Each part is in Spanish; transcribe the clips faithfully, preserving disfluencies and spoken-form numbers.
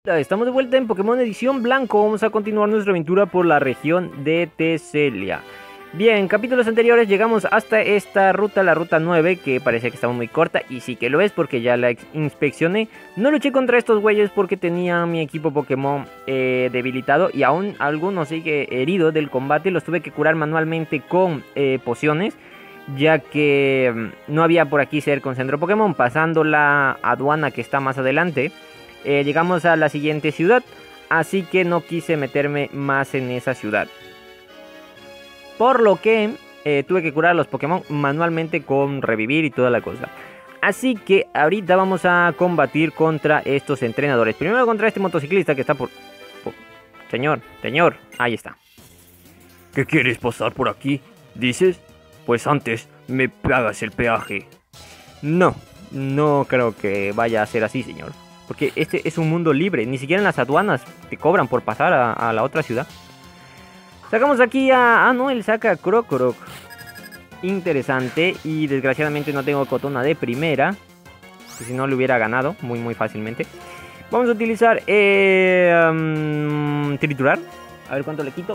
Estamos de vuelta en Pokémon Edición Blanco. Vamos a continuar nuestra aventura por la región de Teselia. Bien, en capítulos anteriores llegamos hasta esta ruta, la ruta nueve, que parece que estaba muy corta. Y sí que lo es porque ya la inspeccioné. No luché contra estos güeyes porque tenía mi equipo Pokémon eh, debilitado. Y aún algunos sigue herido del combate. Los tuve que curar manualmente con eh, pociones, ya que no había por aquí cerca un centro Pokémon. Pasando la aduana que está más adelante, Eh, llegamos a la siguiente ciudad, así que no quise meterme más en esa ciudad. Por lo que eh, tuve que curar a los Pokémon manualmente con revivir y toda la cosa. Así que ahorita vamos a combatir contra estos entrenadores. Primero contra este motociclista que está por... por... Señor, señor, ahí está. ¿Qué quieres pasar por aquí? ¿Dices? Pues antes me pagas el peaje. No, no creo que vaya a ser así, señor. Porque este es un mundo libre. Ni siquiera en las aduanas te cobran por pasar a, a la otra ciudad. Sacamos aquí a... Ah, no, él saca a Krokorok. Interesante. Y desgraciadamente no tengo Cotona de primera, que si no le hubiera ganado muy muy fácilmente. Vamos a utilizar eh, um, triturar. A ver cuánto le quito.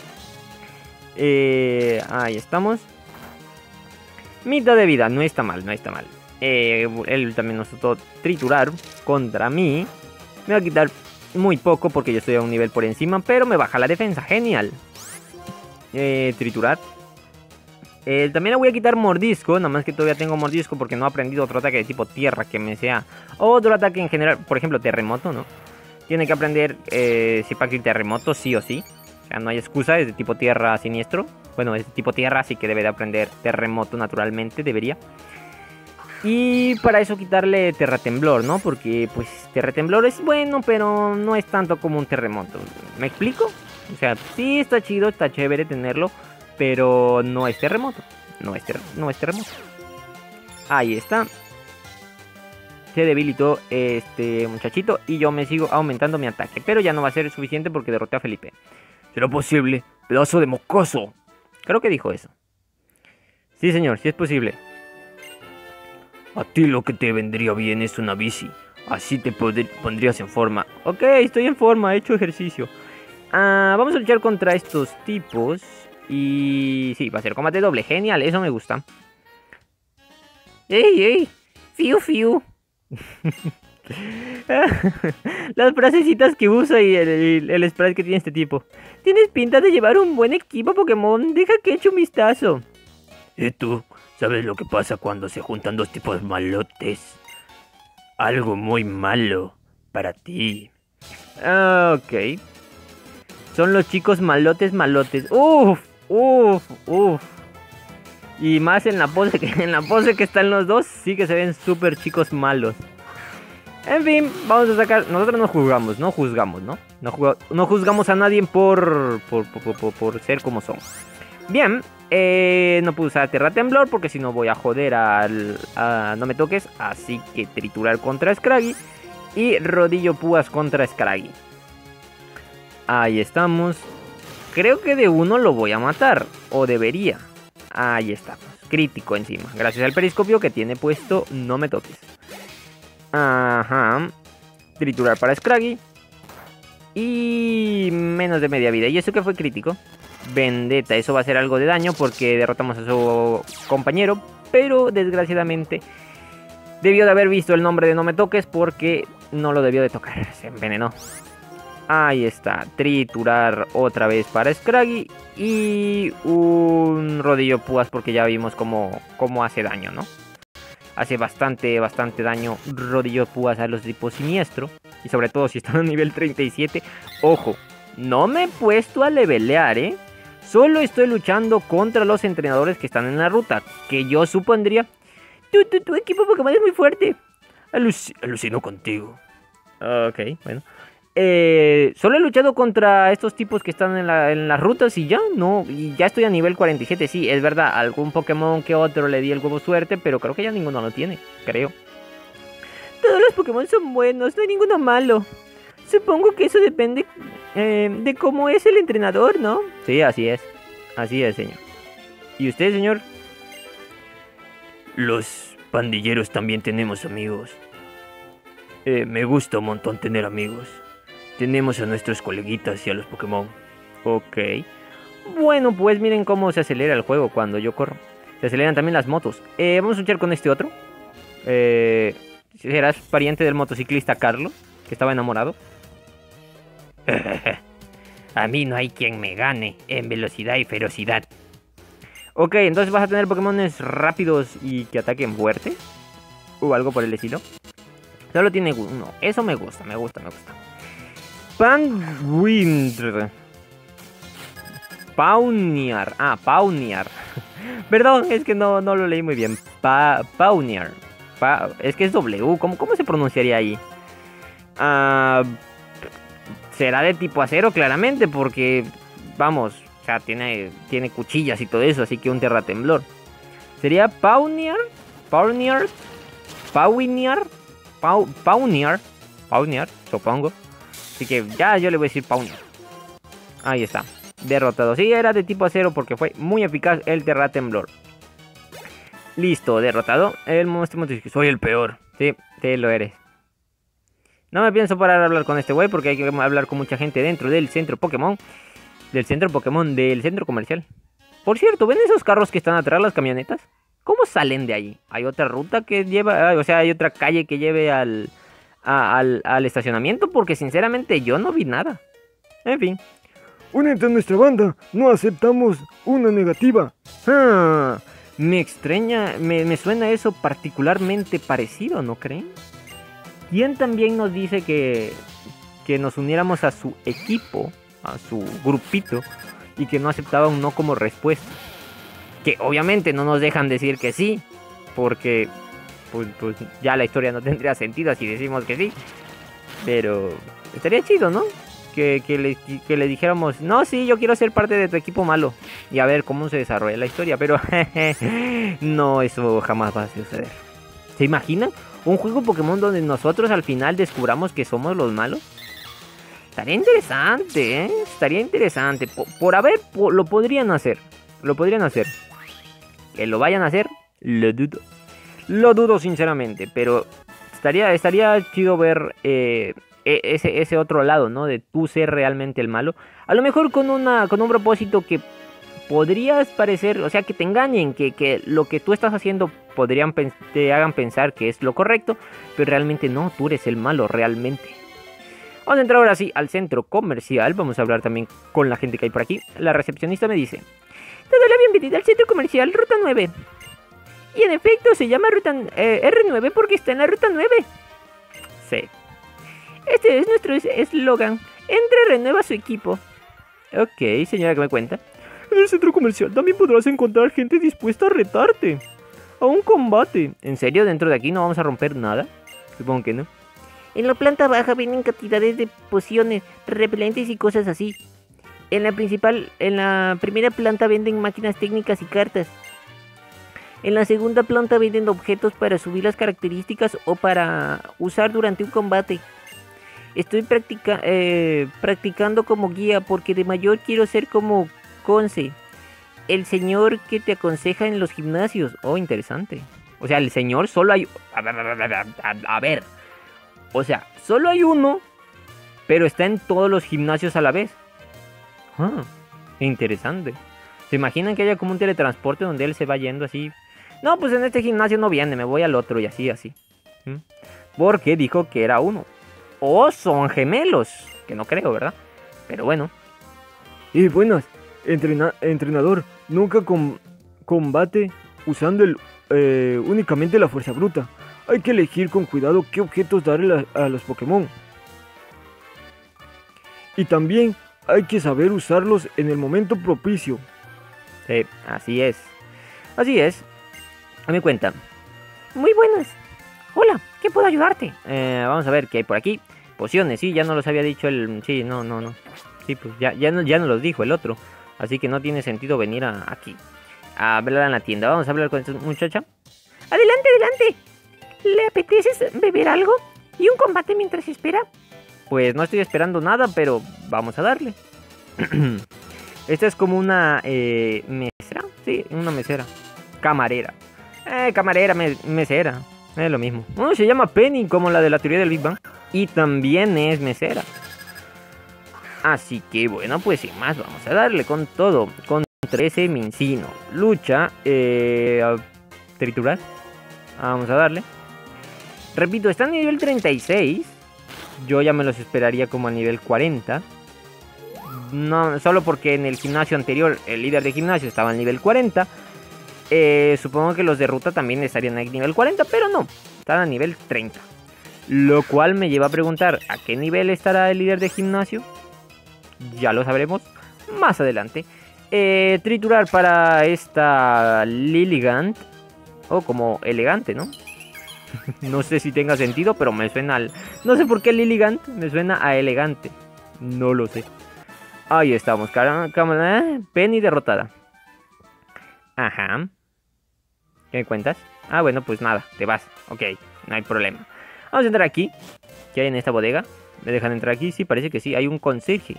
eh, Ahí estamos. Mitad de vida, no está mal, no está mal. Eh, él también nos trató triturar contra mí. Me va a quitar muy poco porque yo estoy a un nivel por encima, pero me baja la defensa, genial. eh, Triturar. eh, También le voy a quitar mordisco, nada más que todavía tengo mordisco porque no he aprendido otro ataque de tipo tierra que me sea otro ataque en general. Por ejemplo, terremoto, ¿no? Tiene que aprender eh, Zipaquil terremoto, sí o sí. O sea, no hay excusa, es de tipo tierra siniestro. Bueno, es de tipo tierra, así que debe de aprender terremoto naturalmente, debería. Y para eso quitarle terratemblor, ¿no? Porque pues terratemblor es bueno, pero no es tanto como un terremoto. ¿Me explico? O sea, sí está chido, está chévere tenerlo, pero no es terremoto. No es, ter no es terremoto. Ahí está. Se debilitó este muchachito y yo me sigo aumentando mi ataque. Pero ya no va a ser suficiente porque derroté a Felipe. ¿Será posible? ¡Pedazo de mocoso! Creo que dijo eso. Sí, señor, sí es posible. A ti lo que te vendría bien es una bici. Así te pondrías en forma. Ok, estoy en forma, he hecho ejercicio. Ah, vamos a luchar contra estos tipos. Y sí, va a ser combate doble. Genial, eso me gusta. ¡Ey, ey! ¡Fiu, fiu! Las frasecitas que usa y el, el, el sprite que tiene este tipo. Tienes pinta de llevar un buen equipo Pokémon. Deja que eche un vistazo. ¿Y tú? ¿Sabes lo que pasa cuando se juntan dos tipos malotes? Algo muy malo para ti. Ah, ok. Son los chicos malotes malotes. Uf, uf, uf. Y más en la pose que en la pose que están los dos, sí que se ven súper chicos malos. En fin, vamos a sacar. Nosotros no juzgamos, no juzgamos, ¿no? No, juzga, no juzgamos a nadie por por, por, por, por ser como son. Bien, eh, no puedo usar Terra Temblor porque si no voy a joder al, a No Me Toques. Así que triturar contra Scraggy y rodillo púas contra Scraggy. Ahí estamos. Creo que de uno lo voy a matar, o debería. Ahí estamos, crítico encima. Gracias al periscopio que tiene puesto No Me Toques. Ajá. Triturar para Scraggy. Y menos de media vida. ¿Y eso que fue crítico? Vendetta, eso va a hacer algo de daño porque derrotamos a su compañero. Pero desgraciadamente debió de haber visto el nombre de No Me Toques porque no lo debió de tocar. Se envenenó. Ahí está, triturar otra vez para Scraggy. Y un rodillo púas porque ya vimos cómo, cómo hace daño, ¿no? Hace bastante, bastante daño rodillo púas a los tipos siniestro. Y sobre todo si están a nivel treinta y siete. Ojo, no me he puesto a levelear, ¿eh? Solo estoy luchando contra los entrenadores que están en la ruta. Que yo supondría... Tu, tu, tu equipo Pokémon es muy fuerte. Aluc alucino contigo. Ok, bueno. Eh, solo he luchado contra estos tipos que están en, la, en las rutas y ya, no, y ya estoy a nivel cuarenta y siete, sí, es verdad, algún Pokémon que otro le di el huevo suerte, pero creo que ya ninguno lo tiene, creo. Todos los Pokémon son buenos, no hay ninguno malo. Supongo que eso depende eh, de cómo es el entrenador, ¿no? Sí, así es, así es, señor. ¿Y usted, señor? Los pandilleros también tenemos amigos. Eh, me gusta un montón tener amigos. Tenemos a nuestros coleguitas y a los Pokémon. Ok. Bueno, pues miren cómo se acelera el juego cuando yo corro. Se aceleran también las motos. Eh, vamos a luchar con este otro. Eh, ¿Serás pariente del motociclista Carlos, que estaba enamorado? A mí no hay quien me gane en velocidad y ferocidad. Ok, entonces vas a tener Pokémones rápidos y que ataquen fuerte. O algo por el estilo. Solo tiene uno. Eso me gusta, me gusta, me gusta. Panwindr. Pawniard. Ah, Pawniard. Perdón, es que no, no lo leí muy bien. Pa Pawniard. Pa es que es W. ¿Cómo, cómo se pronunciaría ahí? Ah, será de tipo acero, claramente, porque, vamos, o sea, tiene, tiene cuchillas y todo eso, así que un terratemblor. ¿Sería Pawniard? Pawniard. Pawniard. Pau Pawniard. Pawniard, supongo. Así que ya yo le voy a decir Pawniard. Ahí está. Derrotado. Sí, era de tipo acero porque fue muy eficaz el terratemblor. Listo, derrotado. El monstruo dice que soy el peor. Sí, sí lo eres. No me pienso parar a hablar con este güey porque hay que hablar con mucha gente dentro del centro Pokémon. Del centro Pokémon, del centro comercial. Por cierto, ¿ven esos carros que están atrás, las camionetas? ¿Cómo salen de ahí? ¿Hay otra ruta que lleva, o sea, hay otra calle que lleve al, a, al, al estacionamiento? Porque sinceramente yo no vi nada. En fin. Únete a nuestra banda, no aceptamos una negativa. Ah, me extraña, me, me suena eso particularmente parecido, ¿no creen? ¿Quién también nos dice que, que nos uniéramos a su equipo, a su grupito, y que no aceptaba un no como respuesta? Que obviamente no nos dejan decir que sí, porque pues, pues ya la historia no tendría sentido si decimos que sí. Pero estaría chido, ¿no? Que, que, le, que le dijéramos, no, sí, yo quiero ser parte de tu equipo malo. Y a ver cómo se desarrolla la historia. Pero no, eso jamás va a suceder. ¿Se imaginan? Un juego Pokémon donde nosotros al final descubramos que somos los malos. Estaría interesante, ¿eh? Estaría interesante. Por, por haber, por, lo podrían hacer. Lo podrían hacer. Que lo vayan a hacer, lo dudo. Lo dudo sinceramente, pero estaría, estaría chido ver eh, ese, ese otro lado, ¿no? De tú ser realmente el malo. A lo mejor con, una, con un propósito que podrías parecer, o sea, que te engañen, que, que lo que tú estás haciendo podrían te hagan pensar que es lo correcto, pero realmente no, tú eres el malo, realmente. Vamos a entrar ahora sí al centro comercial, vamos a hablar también con la gente que hay por aquí. La recepcionista me dice: te doy la bienvenida al centro comercial Ruta nueve. Y en efecto se llama Ruta eh, R nueve porque está en la Ruta nueve. Sí. Este es nuestro eslogan. Entre, renueva su equipo. Ok, señora, ¿qué me cuenta? En el centro comercial también podrás encontrar gente dispuesta a retarte a un combate. ¿En serio? ¿Dentro de aquí no vamos a romper nada? Supongo que no. En la planta baja venden cantidades de pociones, repelentes y cosas así. En la principal, en la primera planta venden máquinas técnicas y cartas. En la segunda planta venden objetos para subir las características o para usar durante un combate. Estoy practica eh, practicando como guía porque de mayor quiero ser como Conce, el señor que te aconseja en los gimnasios. Oh, interesante. O sea, el señor solo hay... A ver, a, a, a ver. O sea, solo hay uno, pero está en todos los gimnasios a la vez. Ah, interesante. ¿Se imaginan que haya como un teletransporte donde él se va yendo así? No, pues en este gimnasio no viene, me voy al otro y así, así. ¿Mm? Porque dijo que era uno. O son gemelos, que no creo, ¿verdad? Pero bueno. Y buenas, Entrena entrenador, nunca com combate usando el, eh, únicamente la fuerza bruta. Hay que elegir con cuidado qué objetos darle a, a los Pokémon. Y también hay que saber usarlos en el momento propicio. Sí, así es. Así es. A mi cuenta. Muy buenas. Hola, ¿qué puedo ayudarte? Eh, vamos a ver qué hay por aquí. Pociones, sí, ya no los había dicho el... Sí, no, no, no. Sí, pues ya, ya, no, ya no los dijo el otro. Así que no tiene sentido venir a, aquí a hablar en la tienda. Vamos a hablar con esta muchacha. Adelante, adelante. ¿Le apetece beber algo? ¿Y un combate mientras espera? Pues no estoy esperando nada, pero vamos a darle. Esta es como una eh, mesera. Sí, una mesera. Camarera. Eh, camarera, me mesera. Es lo mismo. Oh, se llama Penny, como la de la teoría del Big Bang. Y también es mesera. Así que bueno, pues sin más, vamos a darle con todo. Contra ese Mincino. Lucha. Eh, a triturar. Vamos a darle. Repito, está a nivel treinta y seis. Yo ya me los esperaría como a nivel cuarenta. No, solo porque en el gimnasio anterior el líder de gimnasio estaba al nivel cuarenta. Eh, supongo que los de ruta también estarían a nivel cuarenta, pero no, están a nivel treinta. Lo cual me lleva a preguntar, ¿a qué nivel estará el líder de gimnasio? Ya lo sabremos más adelante. Eh, triturar para esta Lilligant. O como elegante, ¿no? No sé si tenga sentido, pero me suena al... No sé por qué Lilligant me suena a elegante. No lo sé. Ahí estamos, cámara. Penny derrotada. Ajá. ¿Qué me cuentas? Ah, bueno, pues nada, te vas. Ok, no hay problema. Vamos a entrar aquí. ¿Qué hay en esta bodega? ¿Me dejan entrar aquí? Sí, parece que sí. Hay un conserje.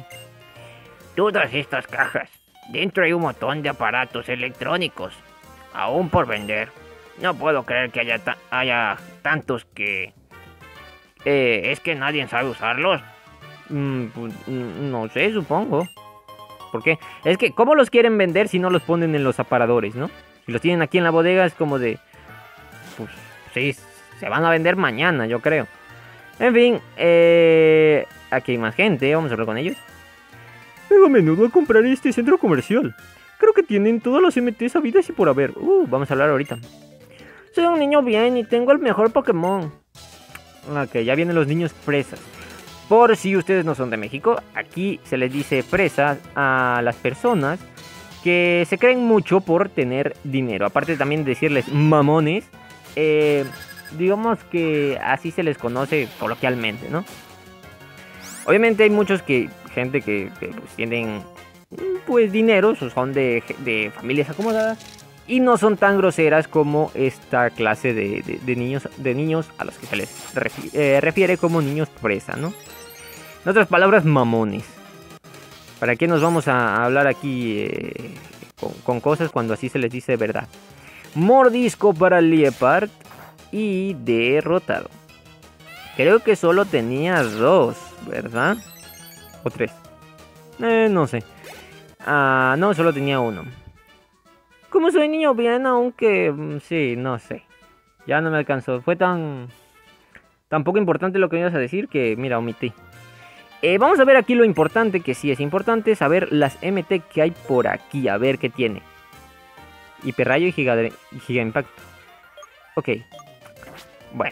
Todas estas cajas. Dentro hay un montón de aparatos electrónicos. Aún por vender. No puedo creer que haya, ta haya tantos que... Eh, ¿Es que nadie sabe usarlos? Mm, pues, no sé, supongo. ¿Por qué? Es que, ¿cómo los quieren vender si no los ponen en los aparadores, no? Si los tienen aquí en la bodega es como de... Pues sí, se van a vender mañana, yo creo. En fin, eh, aquí hay más gente, vamos a hablar con ellos. Vengo a menudo a comprar este centro comercial. Creo que tienen todas las M Ts habidas y por haber. Uh, vamos a hablar ahorita. Soy un niño bien y tengo el mejor Pokémon. Ok, ya vienen los niños fresas. Por si ustedes no son de México, aquí se les dice fresas a las personas que se creen mucho por tener dinero. Aparte también de decirles mamones, eh, digamos que así se les conoce coloquialmente, ¿no? Obviamente hay muchos que, gente que, que pues, tienen pues dinero, o son de, de familias acomodadas y no son tan groseras como esta clase de, de, de niños de niños a los que se les refi eh, refiere como niños fresa, ¿no? En otras palabras, mamones. ¿Para qué nos vamos a hablar aquí eh, con, con cosas cuando así se les dice de verdad? Mordisco para Liepard y derrotado. Creo que solo tenía dos, ¿verdad? O tres. Eh, no sé. Ah, no, solo tenía uno. Como soy niño bien, aunque... Sí, no sé. Ya no me alcanzó. Fue tan... tan poco importante lo que me ibas a decir que, mira, omití. Eh, vamos a ver aquí lo importante, que sí es importante, saber las M T que hay por aquí. A ver qué tiene. Hiperrayo y Giga, y Giga Impacto. Ok. Bueno.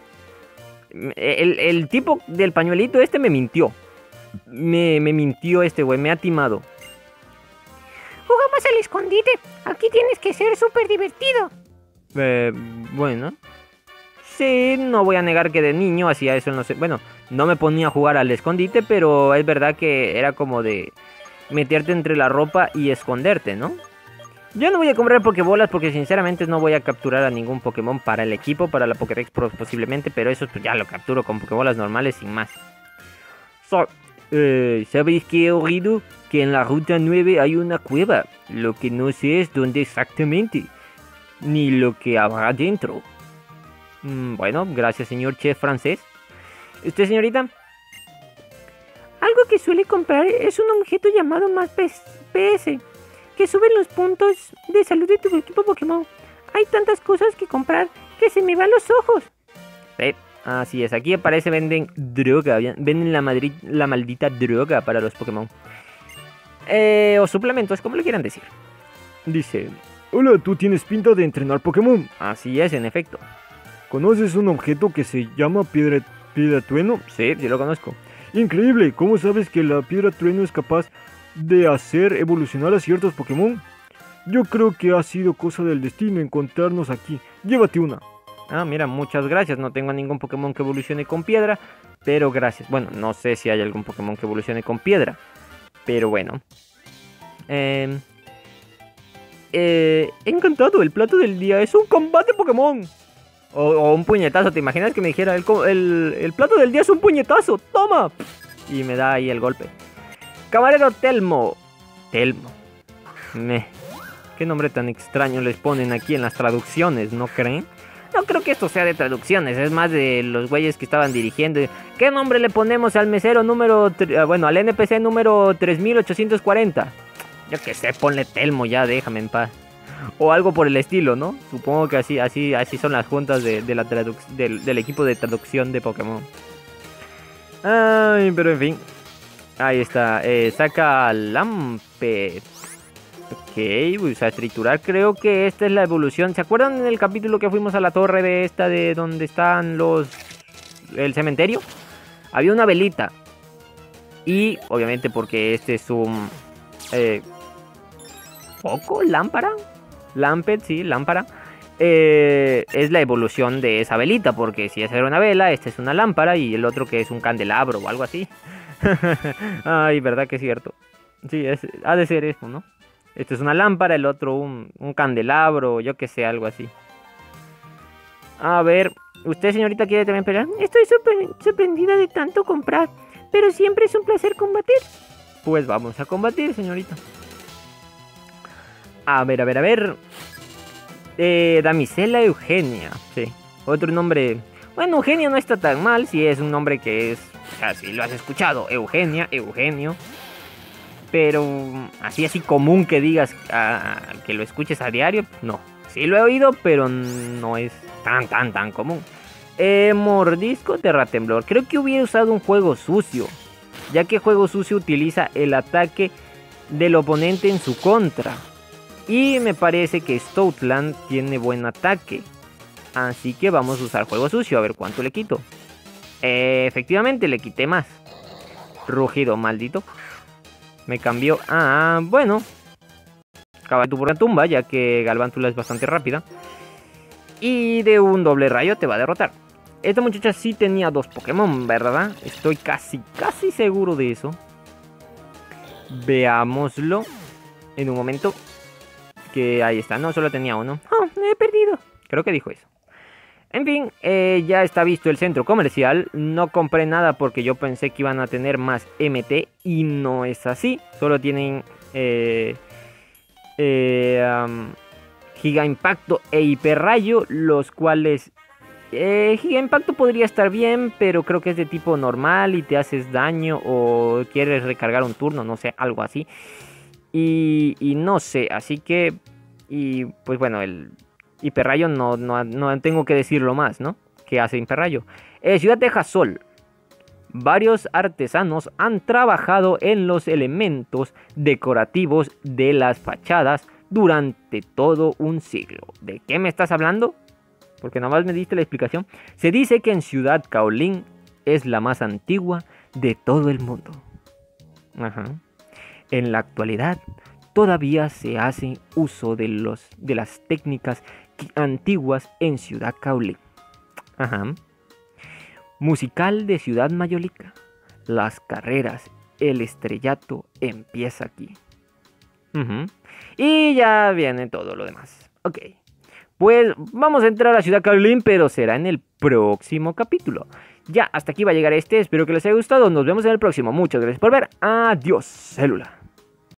El, el tipo del pañuelito este me mintió. Me, me mintió este güey, me ha timado. Jugamos al escondite. Aquí tienes que ser súper divertido. Eh, bueno. Sí, no voy a negar que de niño hacía eso, no sé. Bueno, no me ponía a jugar al escondite, pero es verdad que era como de meterte entre la ropa y esconderte, ¿no? Yo no voy a comprar Pokébolas porque sinceramente no voy a capturar a ningún Pokémon para el equipo, para la Pokédex posiblemente, pero eso pues ya lo capturo con Pokébolas normales sin más. So, eh, ¿Sabéis qué he oído? Que en la ruta nueve hay una cueva. Lo que no sé es dónde exactamente, ni lo que habrá dentro. Mm, bueno, gracias señor chef francés. ¿Usted, señorita? Algo que suele comprar es un objeto llamado más P S, que sube los puntos de salud de tu equipo Pokémon. Hay tantas cosas que comprar que se me van los ojos. Sí, así es. Aquí aparece venden droga. Venden la, madri la maldita droga para los Pokémon. Eh, o suplementos, como le quieran decir. Dice, hola, tú tienes pinta de entrenar Pokémon. Así es, en efecto. ¿Conoces un objeto que se llama piedra, piedra trueno? Sí, sí lo conozco. Increíble, ¿cómo sabes que la piedra trueno es capaz de hacer evolucionar a ciertos Pokémon? Yo creo que ha sido cosa del destino encontrarnos aquí. Llévate una. Ah, mira, muchas gracias. No tengo ningún Pokémon que evolucione con piedra, pero gracias. Bueno, no sé si hay algún Pokémon que evolucione con piedra, pero bueno. Eh, eh, encantado, el plato del día es un combate Pokémon. O, o un puñetazo, ¿te imaginas que me dijera el, el, el plato del día es un puñetazo? ¡Toma! Y me da ahí el golpe. Camarero Telmo. Telmo. Meh. Qué nombre tan extraño les ponen aquí en las traducciones, ¿no creen? No creo que esto sea de traducciones, es más de los güeyes que estaban dirigiendo. ¿Qué nombre le ponemos al mesero número... Bueno, al N P C número tres mil ochocientos cuarenta? Yo qué sé, ponle Telmo ya, déjame en paz. O algo por el estilo, ¿no? Supongo que así así así son las juntas de, de la del, del equipo de traducción de Pokémon. Ay, pero en fin. Ahí está. Eh, saca Lampet. Ok, pues a triturar. Creo que esta es la evolución. ¿Se acuerdan en el capítulo que fuimos a la torre de esta de donde están los... el cementerio? Había una velita. Y obviamente porque este es un... Eh, ¿Foco? ¿Lámpara? Lampet, sí, lámpara. Eh, es la evolución de esa velita, porque si esa era una vela, esta es una lámpara y el otro que es un candelabro o algo así. Ay, verdad que es cierto. Sí, es, ha de ser eso, ¿no? Este es una lámpara, el otro un, un candelabro, yo que sé, algo así. A ver, ¿usted, señorita, quiere también pelear? Estoy sorpre sorprendida de tanto comprar, pero siempre es un placer combatir. Pues vamos a combatir, señorita. A ver, a ver, a ver. Eh, Damisela Eugenia. Sí, otro nombre. Bueno, Eugenia no está tan mal. Si es un nombre que es... O sea, si lo has escuchado. Eugenia, Eugenio. Pero así, así común que digas uh, que lo escuches a diario. No. Sí lo he oído, pero no es tan, tan, tan común. Eh, mordisco Terratemblor. Creo que hubiera usado un juego sucio, ya que juego sucio utiliza el ataque del oponente en su contra. Y me parece que Stoutland tiene buen ataque. Así que vamos a usar juego sucio. A ver cuánto le quito. Eh, efectivamente le quité más. Rugido maldito. Me cambió. Ah, bueno. Caballo por la tumba, ya que Galvántula es bastante rápida. Y de un doble rayo te va a derrotar. Esta muchacha sí tenía dos Pokémon, ¿verdad? Estoy casi, casi seguro de eso. Veámoslo en un momento. Que ahí está, no, solo tenía uno. Oh, me he perdido. Creo que dijo eso. En fin, eh, ya está visto el centro comercial. No compré nada porque yo pensé que iban a tener más M T. Y no es así. Solo tienen eh, eh, um, Giga Impacto e Hiperrayo. Los cuales... Eh, Giga Impacto podría estar bien, pero creo que es de tipo normal y te haces daño o quieres recargar un turno, no sé, algo así. Y, y no sé, así que... Y pues bueno, el Hiperrayo no, no, no tengo que decirlo más, ¿no? ¿Qué hace Hiperrayo? Eh, Ciudad de Jasol. Varios artesanos han trabajado en los elementos decorativos de las fachadas durante todo un siglo. ¿De qué me estás hablando? Porque nada más me diste la explicación. Se dice que en Ciudad Kaolin es la más antigua de todo el mundo. Ajá. En la actualidad, todavía se hace uso de, los, de las técnicas antiguas en Ciudad Kaolin. Ajá. Musical de Ciudad Mayolica. Las carreras, el estrellato empieza aquí. Uh-huh. Y ya viene todo lo demás. Ok. Pues vamos a entrar a Ciudad Kaolin, pero será en el próximo capítulo. Ya, hasta aquí va a llegar este. Espero que les haya gustado. Nos vemos en el próximo. Muchas gracias por ver. Adiós, célula.